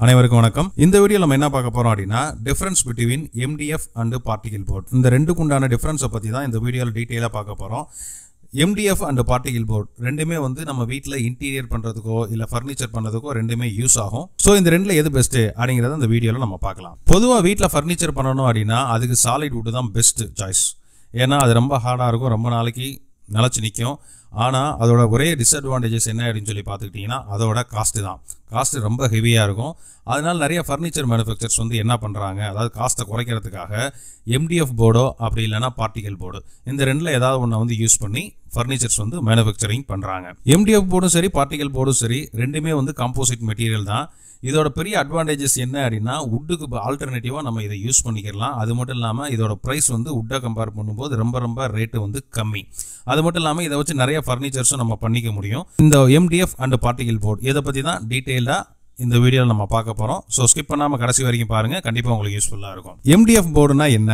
அனைவருக்கும் வணக்கம். இந்த வீடியோ நம்ம என்ன பார்க்க போறோம் அப்படின்னா difference between MDF and particle board. இந்த ரெண்டுக்கு உண்டான டிஃபரன்ஸை பத்தி தான் இந்த வீடியோல டீடைலா பார்க்க போறோம். MDF அண்ட் பார்ட்டிகல் போர்ட் ரெண்டுமே வந்து நம்ம வீட்டில் இன்டீரியர் பண்றதுக்கோ இல்ல ஃபர்னிச்சர் பண்றதுக்கோ ரெண்டுமே யூஸ் ஆகும். ஸோ இந்த ரெண்டுல எது பெஸ்ட் அப்படிங்கறத இந்த வீடியோல நம்ம பார்க்கலாம். பொதுவா வீட்டில் ஃபர்னிச்சர் பண்ணணும் அப்படின்னா அதுக்கு சாலிட் வுட் தான் பெஸ்ட் சாய்ஸ். ஏன்னா அது ரொம்ப ஹார்டா இருக்கும், ரொம்ப நாளைக்கு நிலச்சி நிற்கும். ஆனால் அதோட ஒரே டிஸ்அட்வான்டேஜஸ் என்ன அப்படின்னு சொல்லி பார்த்துக்கிட்டிங்கன்னா அதோட காஸ்ட்டு தான். காஸ்ட்டு ரொம்ப ஹெவியாக இருக்கும். அதனால் நிறைய ஃபர்னிச்சர் மேனுஃபேக்சர்ஸ் வந்து என்ன பண்ணுறாங்க, அதாவது காஸ்ட்டை குறைக்கிறதுக்காக MDF போர்டோ அப்படி இல்லைனா பார்ட்டிகல் போர்டு இந்த ரெண்டில் ஏதாவது ஒன்று வந்து யூஸ் பண்ணி ஃபர்னிச்சர்ஸ் வந்து மேனுஃபேக்சரிங் பண்ணுறாங்க. MDF போர்டும் சரி பார்ட்டிகல் போர்டும் சரி ரெண்டுமே வந்து காம்போசிட் மெட்டீரியல் தான். இதோட பெரிய அட்வான்டேஜஸ் என்ன அப்படின்னா வுட்டுக்கு ஆல்டர்னேட்டிவாக நம்ம இதை யூஸ் பண்ணிக்கலாம். அது மட்டும் இல்லாமல் இதோட ப்ரைஸ் வந்து வுட்டை கம்பேர் பண்ணும்போது ரொம்ப ரேட்டு வந்து கம்மி. அது மட்டும் இல்லாமல் இதை வச்சு நிறைய ஃபர்னிச்சர்ஸும் நம்ம பண்ணிக்க முடியும். இந்த MDF அண்ட் பார்ட்டிகல் போர்டு இதை பற்றி தான் டீட்டெயிலாக இந்த வீடியோவில் நம்ம பார்க்க போகிறோம். ஸோ ஸ்கிப் பண்ணாமல் கடைசி வரைக்கும் பாருங்கள், கண்டிப்பாக உங்களுக்கு யூஸ்ஃபுல்லாக இருக்கும். MDF போர்டுனா என்ன?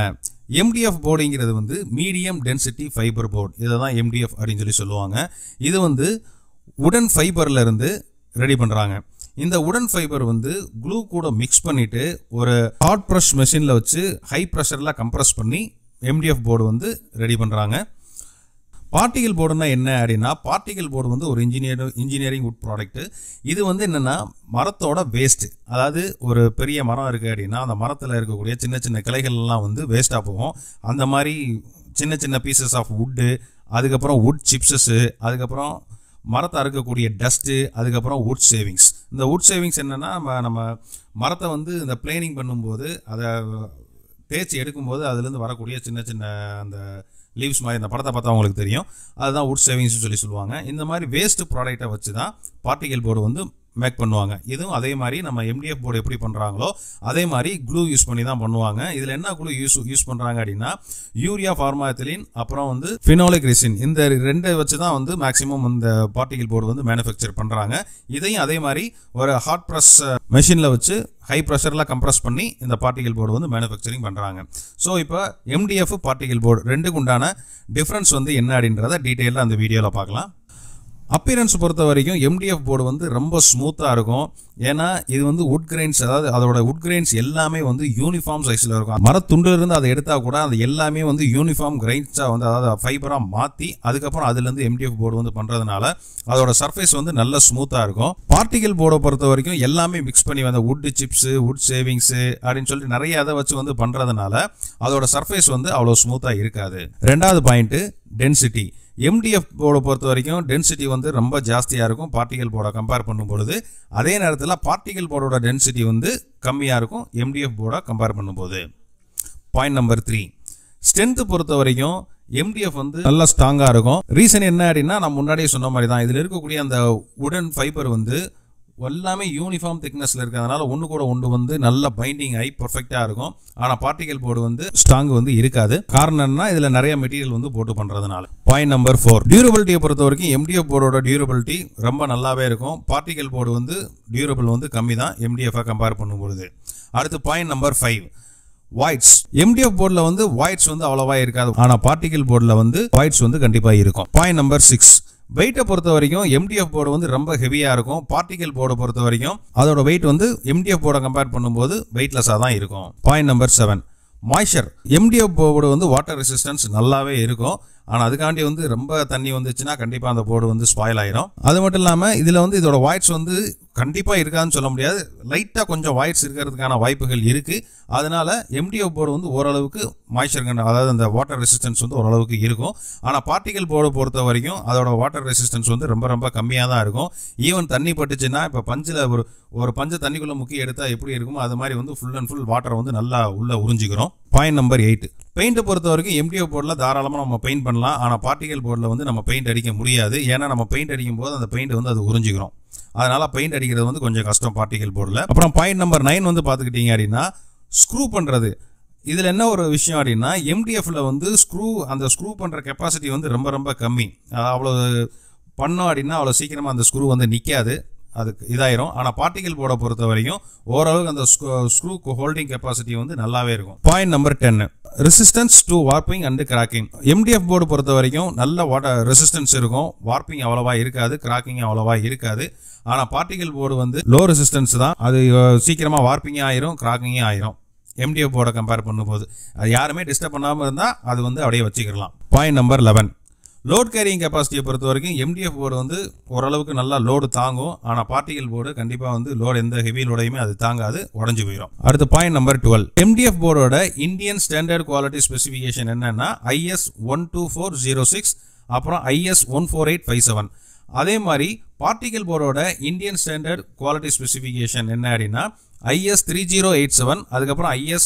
MDF போர்டுங்கிறது வந்து மீடியம் டென்சிட்டி ஃபைபர் போர்டு. இதை தான் MDF அப்படின்னு சொல்லி சொல்லுவாங்க. இது வந்து உடன் ஃபைபர்ல இருந்து ரெடி பண்ணுறாங்க. இந்த உடன் ஃபைபர் வந்து க்ளூ கூட மிக்ஸ் பண்ணிட்டு ஒரு ஹாட் ப்ரெஷ் மெஷினில் வச்சு ஹை ப்ரெஷரில் கம்ப்ரெஸ் பண்ணி MDF போர்டு வந்து ரெடி பண்ணுறாங்க. பார்ட்டிகல் போர்டுனா என்ன அப்படின்னா பார்ட்டிகல் போர்டு வந்து ஒரு இன்ஜினியரிங் வுட் ப்ராடக்ட். இது வந்து என்னென்னா மரத்தோட வேஸ்ட். அதாவது ஒரு பெரிய மரம் இருக்குது அப்படின்னா அந்த மரத்தில் இருக்கக்கூடிய சின்ன கிளைகள்லாம் வந்து வேஸ்ட்டாக போகும். அந்த மாதிரி சின்ன பீசஸ் ஆஃப் வுட்டு, அதுக்கப்புறம் வுட் சிப்ஸஸ்ஸு, அதுக்கப்புறம் மரத்தை அறுக்கக்கூடிய டஸ்ட்டு, அதுக்கப்புறம் வுட் சேவிங்ஸ். இந்த வுட் சேவிங்ஸ் என்னென்னா நம்ம மரத்தை வந்து இந்த பிளேனிங் பண்ணும்போது அதை தேய்ச்சி எடுக்கும்போது அதுலேருந்து வரக்கூடிய சின்ன அந்த லீவ்ஸ் மாதிரி இந்த படத்தை பார்த்தா உங்களுக்கு தெரியும். அதுதான் வுட் சேவிங்ஸ்னு சொல்லி சொல்லுவாங்க. இந்த மாதிரி வேஸ்ட் ப்ராடக்டை வச்சு தான் பார்ட்டிகல் போர்டு வந்து மேக் பண்ணுவாங்க. இதுவும் அதே மாதிரி நம்ம MDF போர்டு எப்படி பண்ணுறாங்களோ அதே மாதிரி க்ளூ யூஸ் பண்ணி தான் பண்ணுவாங்க. இதில் என்ன க்ளூ யூஸ் பண்ணுறாங்க அப்படின்னா யூரியா, ஃபார்மாத்திலின், அப்புறம் வந்து ஃபினோலிக் ரெசின், இந்த ரெண்டை வச்சு தான் வந்து மேக்ஸிமம் இந்த பார்ட்டிகல் போர்டு வந்து மேனுஃபேக்சர் பண்ணுறாங்க. இதையும் அதே மாதிரி ஒரு ஹாட் ப்ரெஸ் மெஷினில் வச்சு ஹை ப்ரெஷரில் கம்ப்ரெஸ் பண்ணி இந்த பார்ட்டிகல் போர்டு வந்து மேனுஃபேக்சரிங் பண்ணுறாங்க. ஸோ இப்போ MDF பார்ட்டிகல் போர்டு ரெண்டுக்கு உண்டான டிஃப்ரென்ஸ் வந்து என்ன அப்படின்றத டீட்டெயிலாக அந்த வீடியோவில் பார்க்கலாம். அப்பியரன்ஸ் பொறுத்த வரைக்கும் MDF போர்டு வந்து ரொம்ப ஸ்மூத்தாக இருக்கும். ஏன்னா இது வந்து வுட் கிரைன்ஸ், அதாவது அதோட வுட் கிரைன்ஸ் எல்லாமே வந்து யூனிஃபார்ம் சைஸில் இருக்கும். மரத்துண்டிலிருந்து அதை எடுத்தால் கூட அது எல்லாமே வந்து யூனிஃபார்ம் கிரைன்ஸாக வந்து அதாவது ஃபைபராக மாற்றி அதுக்கப்புறம் அதுலேருந்து MDF போர்டு வந்து பண்ணுறதுனால அதோட சர்ஃபேஸ் வந்து நல்ல ஸ்மூத்தாக இருக்கும். பார்ட்டிகல் போர்டை பொறுத்த வரைக்கும் எல்லாமே மிக்ஸ் பண்ணி வந்த வுட் சிப்ஸு, வுட் சேவிங்ஸு அப்படின்னு சொல்லிட்டு நிறைய அதை வச்சு வந்து பண்ணுறதுனால அதோட சர்ஃபேஸ் வந்து அவ்வளோ ஸ்மூத்தாக இருக்காது. ரெண்டாவது பாயிண்ட்டு டென்சிட்டி. MDF போர்டை பொறுத்த வரைக்கும் டென்சிட்டி வந்து ரொம்ப ஜாஸ்தியாக இருக்கும் பார்ட்டிகல் போர்டை கம்பேர் பண்ணும்பொழுது. அதே நேரத்தில் பார்ட்டிகல் போர்டோட டென்சிட்டி வந்து கம்மியாக இருக்கும் MDF போர்டை கம்பேர் பண்ணும்போது. பாயிண்ட் நம்பர் 3, ஸ்ட்ரென்த் பொறுத்த வரைக்கும் MDF வந்து நல்லா ஸ்ட்ராங்காக இருக்கும். ரீசன் என்ன அப்படின்னா நான் முன்னாடியே சொன்ன மாதிரி தான், இதில் இருக்கக்கூடிய அந்த உடன் ஃபைபர் வந்து எல்லாமே யூனிஃபார்ம் திக்னஸில் இருக்கிறதுனால ஒன்று கூட ஒன்று வந்து நல்ல பைண்டிங் ஆகி பர்ஃபெக்டாக இருக்கும். ஆனால் பார்ட்டிகல் போர்டு வந்து ஸ்ட்ராங் வந்து இருக்காது. காரணம் என்னன்னா இதில் நிறைய மெட்டீரியல் வந்து போட்டு பண்ணுறதுனால. பாயிண்ட் நம்பர் 4, டியூரபிலிட்டியை பொறுத்த வரைக்கும் MDF போர்டோட டியூரபிலிட்டி ரொம்ப நல்லாவே இருக்கும். பார்ட்டிகல் போர்டு வந்து டியூரபிள் வந்து கம்மி தான் MDF கம்பேர் பண்ணும்பொழுது. அடுத்து பாயிண்ட் நம்பர் 5, வாய்ட்ஸ். MDF போர்டில் வந்து வாய்ட்ஸ் வந்து அவ்வளோவா இருக்காது, ஆனால் பார்ட்டிகல் போர்டில் வந்து வாய்ட்ஸ் வந்து கண்டிப்பாக இருக்கும். பாயிண்ட் நம்பர் 6, வெயிட்டை பொறுத்த வரைக்கும் MDF போர்டு வந்து ரொம்ப ஹெவியாக இருக்கும். பார்ட்டிகல் போர்டை பொறுத்த வரைக்கும் அதோட வெயிட் வந்து MDF போர்டை கம்பேர் பண்ணும்போது வெயிட்லெஸ்ஸாக தான் இருக்கும். Point number 7, moisture. MDF board வந்து வாட்டர் ரெசிஸ்டன்ஸ் நல்லாவே இருக்கும். ஆனால் அதுக்காண்டி வந்து ரொம்ப தண்ணி வந்துச்சுன்னா கண்டிப்பாக அந்த போர்டு வந்து ஸ்பாயில் ஆயிரும். அது மட்டும் இல்லாமல் இதில் வந்து இதோட வாய்ட்ஸ் வந்து கண்டிப்பாக இருக்காதுன்னு சொல்ல முடியாது. லைட்டாக கொஞ்சம் வாய்ட்ஸ் இருக்கிறதுக்கான வாய்ப்புகள் இருக்குது. அதனால MDF போர்டு வந்து ஓரளவுக்கு மாய்ச்சர், அதாவது அந்த வாட்டர் ரெசிஸ்டன்ஸ் வந்து ஓரளவுக்கு இருக்கும். ஆனால் பார்ட்டிகல் போர்டு பொறுத்த வரைக்கும் அதோட வாட்டர் ரெசிஸ்டன்ஸ் வந்து ரொம்ப கம்மியாக தான் இருக்கும். ஈவன் தண்ணி பட்டுச்சுன்னா இப்போ பஞ்சில் ஒரு பஞ்சை தண்ணிக்குள்ளே முக்கி எடுத்தால் எப்படி இருக்குமோ அது மாதிரி வந்து ஃபுல் அண்ட் ஃபுல் வாட்டர் வந்து நல்லா உள்ளே உறிஞ்சிக்கிறோம். பாயிண்ட் நம்பர் 8, பெயிண்ட்டை பொறுத்த வரைக்கும் MDF போர்டில் தாராளமாக நம்ம பெயிண்ட் பண்ணலாம். ஆனால் பார்ட்டிகல் போர்டில் வந்து நம்ம பெயிண்ட் அடிக்க முடியாது. ஏன்னா நம்ம பெயிண்ட் அடிக்கும் போது அந்த பெயிண்ட் வந்து அது உறிஞ்சிக்கிறோம். அதனால பெயிண்ட் அடிக்கிறது வந்து கொஞ்சம் கஷ்டம் பார்ட்டிகல் போர்டில். அப்புறம் பாயிண்ட் நம்பர் 9 வந்து பார்த்துக்கிட்டீங்க அப்படின்னா ஸ்க்ரூ பண்ணுறது. இதில் என்ன ஒரு விஷயம் அப்படின்னா MDFல வந்து அந்த ஸ்க்ரூ பண்ணுற கெப்பாசிட்டி வந்து ரொம்ப கம்மி. அவ்வளோ பண்ணோம் அப்படின்னா அவ்வளோ சீக்கிரமாக அந்த ஸ்க்ரூ வந்து நிற்காது. அதுக்கு இதாயிரும். ஆனால் பார்ட்டிகல் போர்டை பொறுத்த வரைக்கும் ஓரளவுக்கு அந்த ஸ்க்ரூ ஹோல்டிங் கெப்பாசிட்டி வந்து நல்லாவே இருக்கும். Point number 10, resistance to warping and cracking. MDF board பொறுத்த வரைக்கும் நல்ல வாட்டர் ரெசிஸ்டன்ஸ் இருக்கும், வார்ப்பிங் அவ்வளவா இருக்காது, கிராக்கிங் அவ்வளவா இருக்காது. ஆனால் பார்ட்டிகல் போர்டு வந்து லோ ரெசிஸ்டன்ஸ் தான், அது சீக்கிரமாக வார்ப்பிங் ஆயிரும், கிராக்கிங் ஆயிரும். MDF போர்டை கம்பேர் பண்ணும்போது அது யாருமே டிஸ்டர்ப் பண்ணாமல் இருந்தால் அது வந்து அப்படியே வச்சுக்கலாம். பாயிண்ட் நம்பர் 11, லோட் கேரிங் கெப்பாசிட்டியை பொறுத்த வரைக்கும் MDF போர்டு வந்து ஓரளவுக்கு நல்லா லோடு தாங்கும். ஆனால் பார்ட்டிகல் போர்டு கண்டிப்பாக வந்து லோடு எந்த ஹெவி லோடையுமே அது தாங்காது, உடஞ்சு போயிடும். அடுத்து பாயிண்ட் நம்பர் 12, MDF போர்டோட இந்தியன் ஸ்டாண்டர்ட் குவாலிட்டி ஸ்பெசிஃபிகேஷன் என்னன்னா IS 12406 அப்புறம் IS 14857. அதே மாதிரி பார்ட்டிகல் போர்டோட இந்தியன் ஸ்டாண்டர்ட் குவாலிட்டி ஸ்பெசிஃபிகேஷன் என்ன அப்படின்னா IS 3087 அதுக்கப்புறம் IS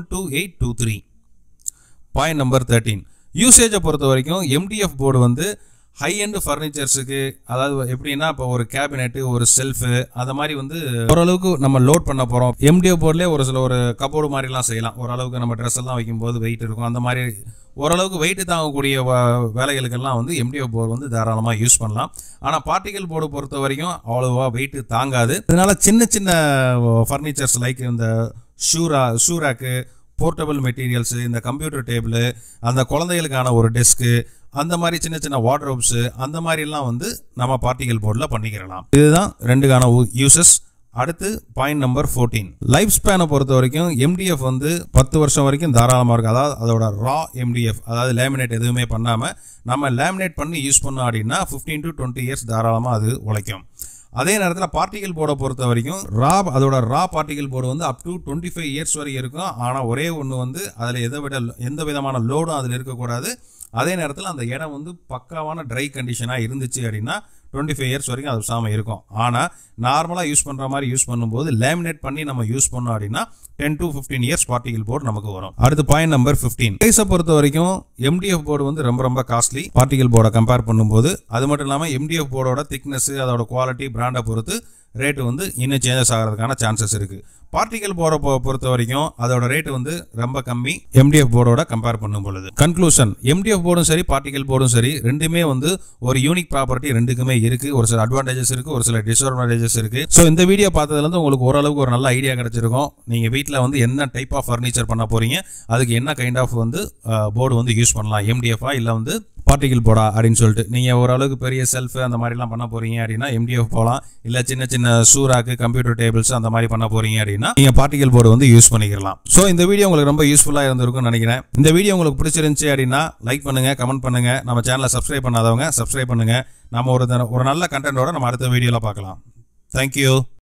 12823. பாயிண்ட் நம்பர் 13, யூசேஜை பொறுத்த வரைக்கும் MDF போர்டு வந்து ஹை எண்ட் ஃபர்னிச்சர்ஸுக்கு, அதாவது எப்படின்னா இப்போ ஒரு கேபினெட்டு, ஒரு செல்ஃபு, அந்த மாதிரி வந்து ஓரளவுக்கு நம்ம லோட் பண்ண போகிறோம். MDF போர்ட்லேயே ஒரு கபோர்டு மாதிரிலாம் செய்யலாம். ஓரளவுக்கு நம்ம ட்ரெஸ் எல்லாம் வைக்கும்போது வெயிட் இருக்கும், அந்த மாதிரி ஓரளவுக்கு வெயிட் தாங்கக்கூடிய வேலைகளுக்கெல்லாம் வந்து MDF போர்டு வந்து தாராளமாக யூஸ் பண்ணலாம். ஆனால் பார்ட்டிகல் போர்டு பொறுத்த வரைக்கும் அவ்வளோவா வெயிட் தாங்காது. அதனால சின்ன சின்ன ஃபர்னிச்சர்ஸ் லைக் இந்த ஷூராக்கு, போர்ட்டபிள் மெட்டீரியல்ஸு, இந்த கம்ப்யூட்டர் டேபிள், அந்த குழந்தைகளுக்கான ஒரு டெஸ்க்கு, அந்த மாதிரி சின்ன சின்ன வார்ட்ரோப்ஸு, அந்த மாதிரிலாம் வந்து நம்ம பார்ட்டிகல் போர்டில் பண்ணிக்கிறலாம். இதுதான் ரெண்டுக்கான யூசஸ். அடுத்து பாயிண்ட் நம்பர் 14, லைஃப் ஸ்பேனை பொறுத்த வரைக்கும் MDF வந்து 10 வருஷம் வரைக்கும் தாராளமாக இருக்குது. அதாவது அதோட ரா MDF, அதாவது லேமினேட் எதுவுமே பண்ணாமல் நம்ம லேமினேட் பண்ணி யூஸ் பண்ணோம் அப்படின்னா 15 to 20 இயர்ஸ் தாராளமாக அது உழைக்கும். அதே நேரத்தில் பார்ட்டிகல் போர்டை பொறுத்த வரைக்கும் அதோட ரா பார்ட்டிகல் போர்டு வந்து அப் டு 25 இயர்ஸ் வரைக்கும் இருக்கும். ஆனால் ஒரே ஒன்று வந்து அதில் எந்த விதமான லோடும் அதில் இருக்கக்கூடாது. அதே நேரத்தில் அந்த இடம் வந்து பக்காவான ட்ரை கண்டிஷனாக இருந்துச்சு அப்படின்னா 25 இயர்ஸ் வரைக்கும் அது சாம இருக்கும். ஆனால் நார்மலாக யூஸ் பண்ணுற மாதிரி யூஸ் பண்ணும்போது லேமினேட் பண்ணி நம்ம யூஸ் பண்ணோம் அப்படின்னா 10 to 15 இயர்ஸ் பார்ட்டிகல் போர்டு நமக்கு வரும். அடுத்து பாயிண்ட் நம்பர் 15, ப்ரைஸை பொறுத்த வரைக்கும் MDF போர்டு வந்து ரொம்ப காஸ்ட்லி பார்ட்டிகல் போர்டை கம்பேர் பண்ணும்போது. அது மட்டும் இல்லாமல் MDF போர்டோட திக்னஸ், அதோட குவாலிட்டி, பிராண்டை பொறுத்து ரேட்டு வந்து இன்னும் சேஞ்சஸ் ஆகிறதுக்கான சான்சஸ் இருக்குது. பார்ட்டிகல் போர்டை பொறுத்த வரைக்கும் அதோட ரேட்டு வந்து ரொம்ப கம்மி MDF போர்டோட கம்பேர் பண்ணும் பொழுது. கன்க்ளூஷன், MDF போர்டும் சரி பார்ட்டிகல் போர்டும் சரி ரெண்டுமே வந்து ஒரு யூனிக் ப்ராப்பர்ட்டி ரெண்டுக்குமே இருக்கு. ஒரு சில அட்வான்டேஜஸ் இருக்கு, ஒரு சில டிஸ்அட்வான்டேஜஸ் இருக்கு. ஸோ இந்த வீடியோ பார்த்ததுலேருந்து உங்களுக்கு ஓரளவுக்கு ஒரு நல்ல ஐடியா கிடைச்சிருக்கும். நீங்கள் வீட்டில் வந்து என்ன டைப் ஆஃப் ஃபர்னிச்சர் பண்ண போறீங்க, அதுக்கு என்ன கைண்ட் ஆஃப் வந்து போர்டு வந்து யூஸ் பண்ணலாம், MDF இல்லை வந்து பார்ட்டிகல் போர்டா அப்படின்னு சொல்லிட்டு. நீங்கள் ஓரளவுக்கு பெரிய செல்ஃபு அந்த மாதிரிலாம் பண்ண போறீங்க அப்படின்னா MDF போகலாம். இல்லை சின்ன சின்ன ஷூராக்கு, கம்ப்யூட்டர் டேபிள்ஸ் அந்த மாதிரி பண்ண போறீங்க அப்படின்னா நீங்கள் பார்ட்டிகல் போர்டு வந்து யூஸ் பண்ணிக்கலாம். ஸோ இந்த வீடியோ உங்களுக்கு ரொம்ப யூஸ்ஃபுல்லாக இருந்திருக்கும்னு நினைக்கிறேன். இந்த வீடியோ உங்களுக்கு பிடிச்சிருந்துச்சு அப்படின்னா லைக் பண்ணுங்க, கமெண்ட் பண்ணுங்க. நம்ம சேனலை சப்ஸ்கிரைப் பண்ணாதவங்க சப்ஸ்கிரைப் பண்ணுங்க. நம்ம ஒரு நல்ல கண்டென்ட்டோட நம்ம அடுத்த வீடியோவில் பார்க்கலாம். தேங்க்யூ.